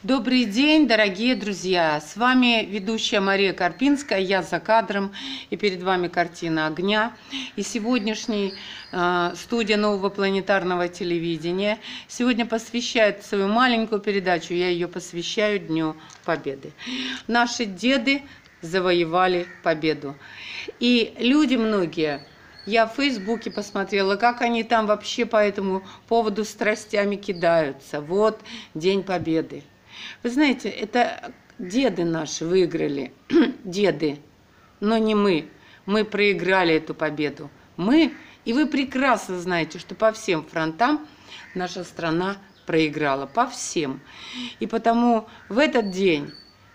Добрый день, дорогие друзья! С вами ведущая Мария Карпинская, я за кадром, и перед вами картина огня. И сегодняшний студия нового планетарного телевидения сегодня посвящает свою маленькую передачу, я ее посвящаю Дню Победы. Наши деды завоевали победу. И люди многие, я в Фейсбуке посмотрела, как они там вообще по этому поводу страстями кидаются. Вот День Победы. Вы знаете, это деды наши выиграли, деды, но не мы. Мы проиграли эту победу. Мы, и вы прекрасно знаете, что по всем фронтам наша страна проиграла, по всем. И потому в этот день,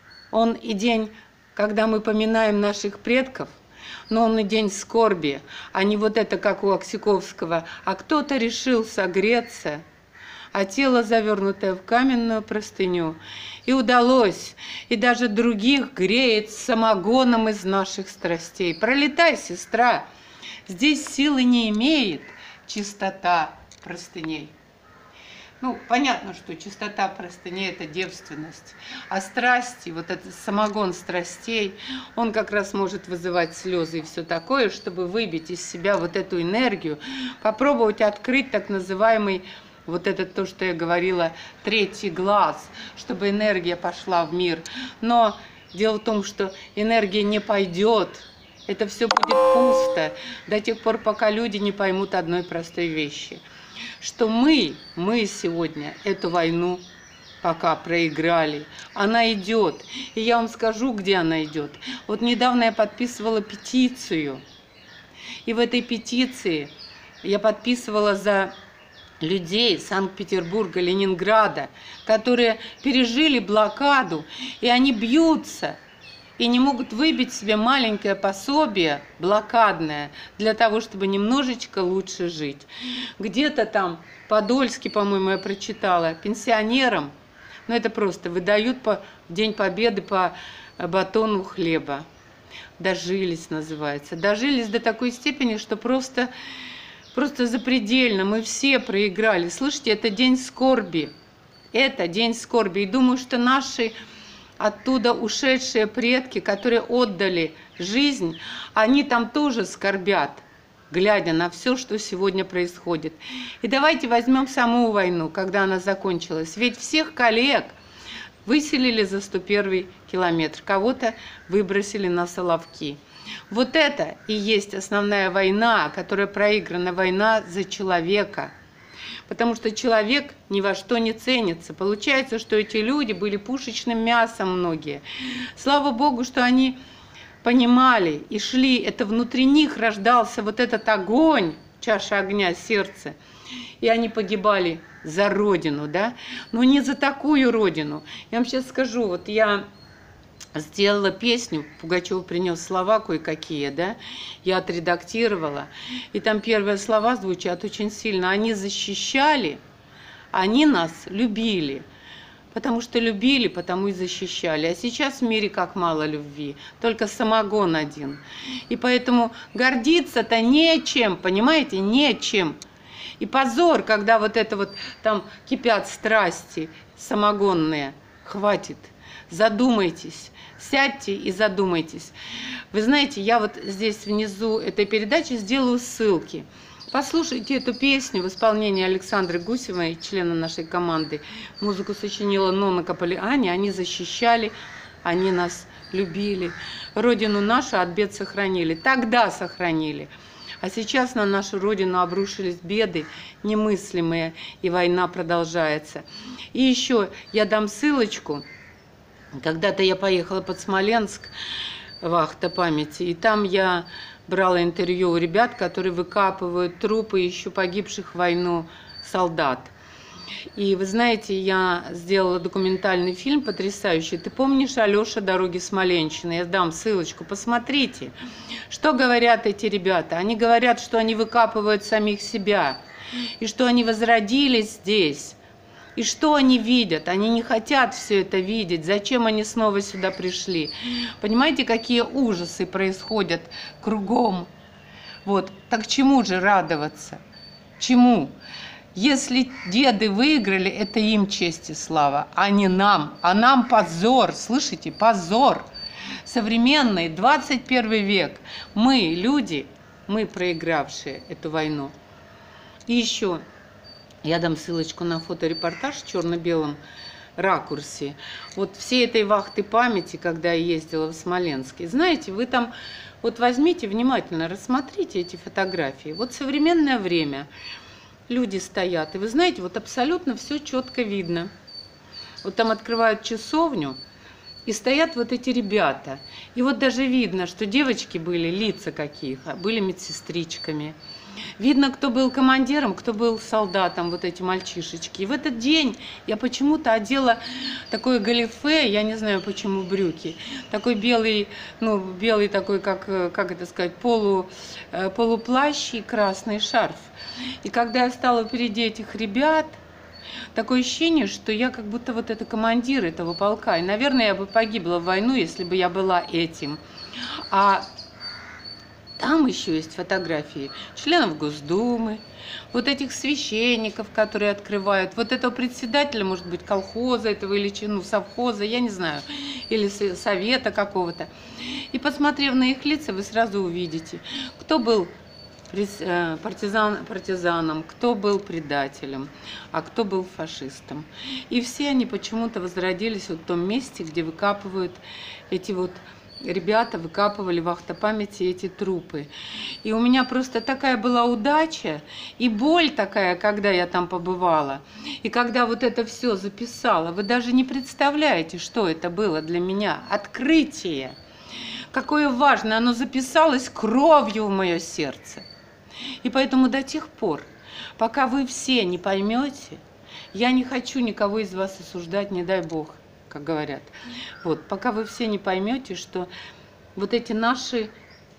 он и день, когда мы поминаем наших предков, но он и день скорби, а не вот это, как у Аксаковского, а кто-то решил согреться, а тело, завернутое в каменную простыню, и удалось, и даже других греет самогоном из наших страстей. Пролетай, сестра, здесь силы не имеет чистота простыней. Ну, понятно, что чистота простыней – это девственность, а страсти, вот этот самогон страстей, он как раз может вызывать слезы и все такое, чтобы выбить из себя вот эту энергию, попробовать открыть так называемый, вот это то, что я говорила, третий глаз, чтобы энергия пошла в мир. Но дело в том, что энергия не пойдет, это все будет пусто до тех пор, пока люди не поймут одной простой вещи, что мы сегодня эту войну пока проиграли. Она идет. И я вам скажу, где она идет. Вот недавно я подписывала петицию. И в этой петиции я подписывала за людей Санкт-Петербурга, Ленинграда, которые пережили блокаду, и они бьются, и не могут выбить себе маленькое пособие блокадное для того, чтобы немножечко лучше жить. Где-то там, Подольске, по-моему, я прочитала, пенсионерам, ну это просто, выдают в День Победы по батону хлеба. Дожились, называется. Дожились до такой степени, что просто запредельно. Мы все проиграли. Слышите, это день скорби. Это день скорби. И думаю, что наши оттуда ушедшие предки, которые отдали жизнь, они там тоже скорбят, глядя на все, что сегодня происходит. И давайте возьмем саму войну, когда она закончилась. Ведь всех коллег выселили за 101 километр, кого-то выбросили на Соловки. Вот это и есть основная война, которая проиграна, война за человека. Потому что человек ни во что не ценится. Получается, что эти люди были пушечным мясом многие. Слава Богу, что они понимали и шли. Это внутри них рождался вот этот огонь, чаша огня, сердце. И они погибали за Родину, да? Но не за такую Родину. Я вам сейчас скажу, вот я сделала песню, Пугачев принес слова кое-какие, да, я отредактировала, и там первые слова звучат очень сильно. Они защищали, они нас любили, потому что любили, потому и защищали. А сейчас в мире как мало любви, только самогон один. И поэтому гордиться-то нечем, понимаете, нечем. И позор, когда вот это вот там кипят страсти самогонные, хватит. Задумайтесь, сядьте и задумайтесь. Вы знаете, я вот здесь внизу этой передачи сделаю ссылки. Послушайте эту песню в исполнении Александры Гусевой, члена нашей команды. Музыку сочинила Нонна Каполиани. Они защищали, они нас любили. Родину нашу от бед сохранили. Тогда сохранили. А сейчас на нашу Родину обрушились беды немыслимые, и война продолжается. И еще я дам ссылочку. Когда-то я поехала под Смоленск, вахта памяти, и там я брала интервью у ребят, которые выкапывают трупы еще погибших в войну солдат. И вы знаете, я сделала документальный фильм потрясающий. Ты помнишь, Алеша, «Дороги Смоленщины»? Я дам ссылочку, посмотрите. Что говорят эти ребята? Они говорят, что они выкапывают самих себя, и что они возродились здесь. И что они видят? Они не хотят все это видеть. Зачем они снова сюда пришли? Понимаете, какие ужасы происходят кругом? Вот. Так чему же радоваться? Чему? Если деды выиграли, это им честь и слава, а не нам. А нам позор, слышите, позор. Современный 21 век. Мы, люди, мы проигравшие эту войну. И еще я дам ссылочку на фоторепортаж в черно-белом ракурсе. Вот всей этой вахты памяти, когда я ездила в Смоленск. И знаете, вы там вот возьмите внимательно, рассмотрите эти фотографии. Вот современное время. Люди стоят, и вы знаете, вот абсолютно все четко видно. Вот там открывают часовню, и стоят вот эти ребята. И вот даже видно, что девочки были, лица каких, были медсестричками. Видно, кто был командиром, кто был солдатом, вот эти мальчишечки. И в этот день я почему-то одела такое галифе, я не знаю почему, брюки, такой белый, ну, белый такой, как это сказать, полуплащ и красный шарф. И когда я стала впереди этих ребят, такое ощущение, что я как будто вот это командир этого полка. И, наверное, я бы погибла в войну, если бы я была этим. А там еще есть фотографии членов Госдумы, вот этих священников, которые открывают, вот этого председателя, может быть, колхоза этого или совхоза, я не знаю, или совета какого-то. И посмотрев на их лица, вы сразу увидите, кто был партизаном, кто был предателем, а кто был фашистом. И все они почему-то возродились вот в том месте, где выкапывают эти вот ребята, выкапывали вахта памяти эти трупы. И у меня просто такая была удача и боль такая, когда я там побывала. И когда вот это все записала, вы даже не представляете, что это было для меня. Открытие. Какое важное, оно записалось кровью в мое сердце. И поэтому до тех пор, пока вы все не поймете, я не хочу никого из вас осуждать, не дай Бог, как говорят. Вот, пока вы все не поймете, что вот эти наши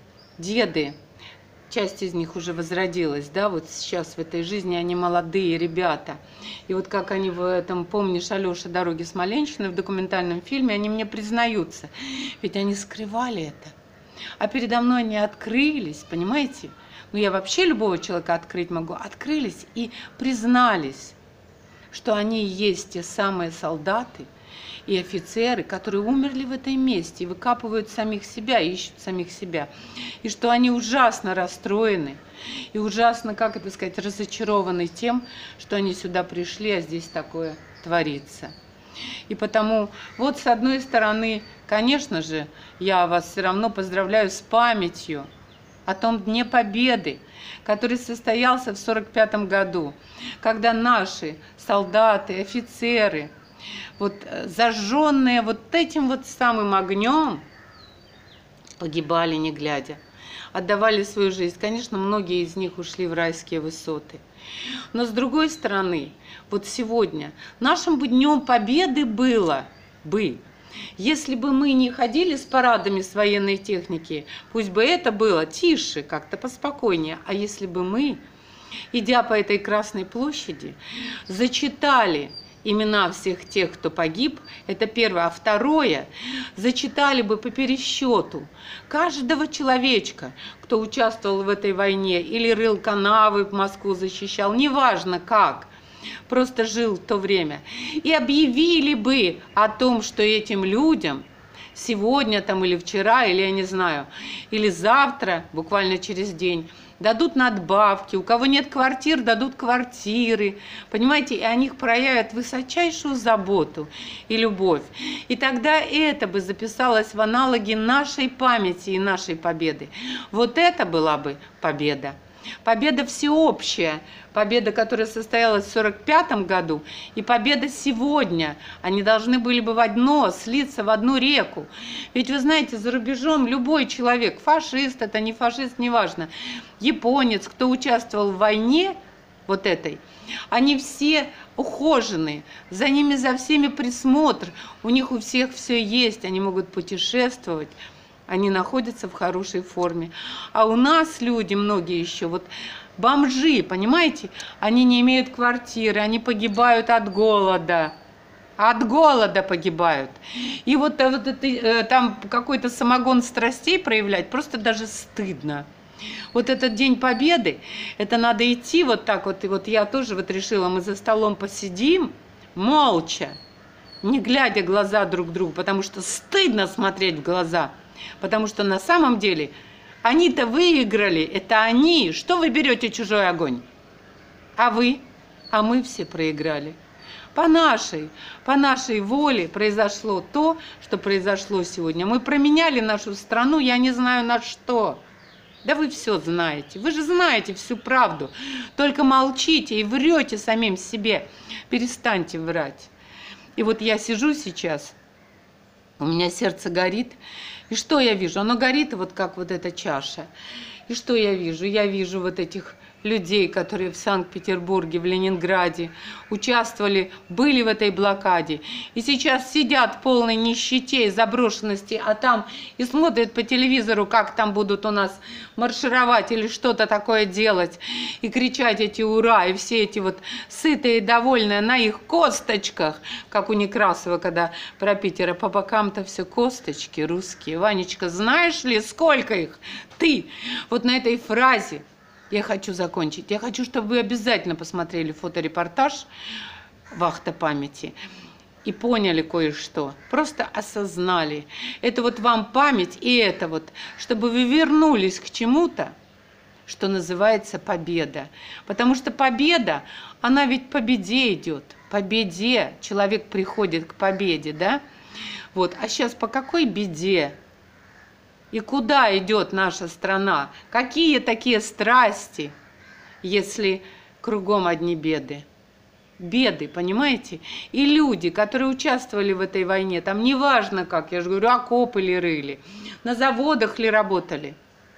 деды, часть из них уже возродилась, да, вот сейчас в этой жизни они молодые ребята. И вот как они в этом, помнишь, Алёша, «Дороги Смоленщины», в документальном фильме, они мне признаются, ведь они скрывали это. А передо мной они открылись, понимаете? Ну, я вообще любого человека открыть могу. Открылись и признались, что они и есть те самые солдаты и офицеры, которые умерли в этой месте и выкапывают самих себя, ищут самих себя. И что они ужасно расстроены и ужасно, как это сказать, разочарованы тем, что они сюда пришли, а здесь такое творится. И потому, вот с одной стороны, конечно же, я вас все равно поздравляю с памятью о том Дне Победы, который состоялся в 1945 году, когда наши солдаты, офицеры, вот зажженные вот этим вот самым огнем, погибали не глядя, отдавали свою жизнь. Конечно, многие из них ушли в райские высоты. Но с другой стороны, вот сегодня нашим бы Днем Победы было бы, если бы мы не ходили с парадами с военной техники, пусть бы это было тише, как-то поспокойнее, а если бы мы, идя по этой Красной площади, зачитали имена всех тех, кто погиб, это первое. А второе, зачитали бы по пересчету каждого человечка, кто участвовал в этой войне, или рыл канавы, Москву защищал, неважно как, просто жил в то время. И объявили бы о том, что этим людям сегодня там или вчера, или я не знаю, или завтра, буквально через день, дадут надбавки, у кого нет квартир, дадут квартиры, понимаете, и о них проявят высочайшую заботу и любовь. И тогда это бы записалось в аналоги нашей памяти и нашей победы. Вот это была бы победа. Победа всеобщая, победа, которая состоялась в 1945 году, и победа сегодня. Они должны были бы в одно, слиться в одну реку. Ведь вы знаете, за рубежом любой человек, фашист это, не фашист, неважно, японец, кто участвовал в войне вот этой, они все ухоженные, за ними, за всеми присмотр, у них у всех все есть, они могут путешествовать. Они находятся в хорошей форме. А у нас люди, многие еще, вот бомжи, понимаете, они не имеют квартиры, они погибают от голода. От голода погибают. И вот там какой-то самогон страстей проявлять просто даже стыдно. Вот этот День Победы, это надо идти вот так вот. И вот я тоже вот решила, мы за столом посидим, молча, не глядя глаза друг другу, потому что стыдно смотреть в глаза. Потому что на самом деле они-то выиграли, это они. Что вы берете чужой огонь? А вы? А мы все проиграли. По нашей воле произошло то, что произошло сегодня. Мы променяли нашу страну, я не знаю на что. Да вы все знаете, вы же знаете всю правду. Только молчите и врете самим себе. Перестаньте врать. И вот я сижу сейчас, у меня сердце горит. И что я вижу? Оно горит вот как вот эта чаша. И что я вижу? Я вижу вот этих людей, которые в Санкт-Петербурге, в Ленинграде участвовали, были в этой блокаде. И сейчас сидят в полной нищете и заброшенности, а там и смотрят по телевизору, как там будут у нас маршировать или что-то такое делать. И кричать эти «Ура!» И все эти вот сытые и довольные на их косточках, как у Некрасова, когда про Питера по бокам-то все косточки русские. Ванечка, знаешь ли, сколько их? Ты! Вот на этой фразе я хочу закончить. Я хочу, чтобы вы обязательно посмотрели фоторепортаж «Вахта памяти» и поняли кое-что. Просто осознали. Это вот вам память, и это вот, чтобы вы вернулись к чему-то, что называется победа. Потому что победа, она ведь к победе идет. Победе человек приходит к победе, да? Вот. А сейчас по какой беде? И куда идет наша страна? Какие такие страсти, если кругом одни беды? Беды, понимаете? И люди, которые участвовали в этой войне, там неважно как, я же говорю, окопы ли рыли, на заводах ли работали.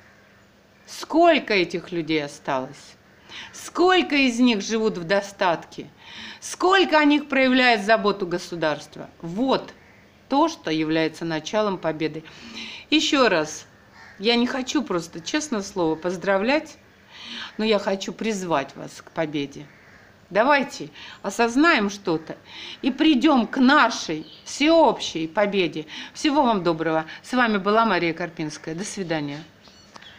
Сколько этих людей осталось? Сколько из них живут в достатке? Сколько о них проявляет заботу государства? Вот то, что является началом победы. Еще раз, я не хочу просто, честное слово, поздравлять, но я хочу призвать вас к победе. Давайте осознаем что-то и придем к нашей всеобщей победе. Всего вам доброго. С вами была Мария Карпинская. До свидания.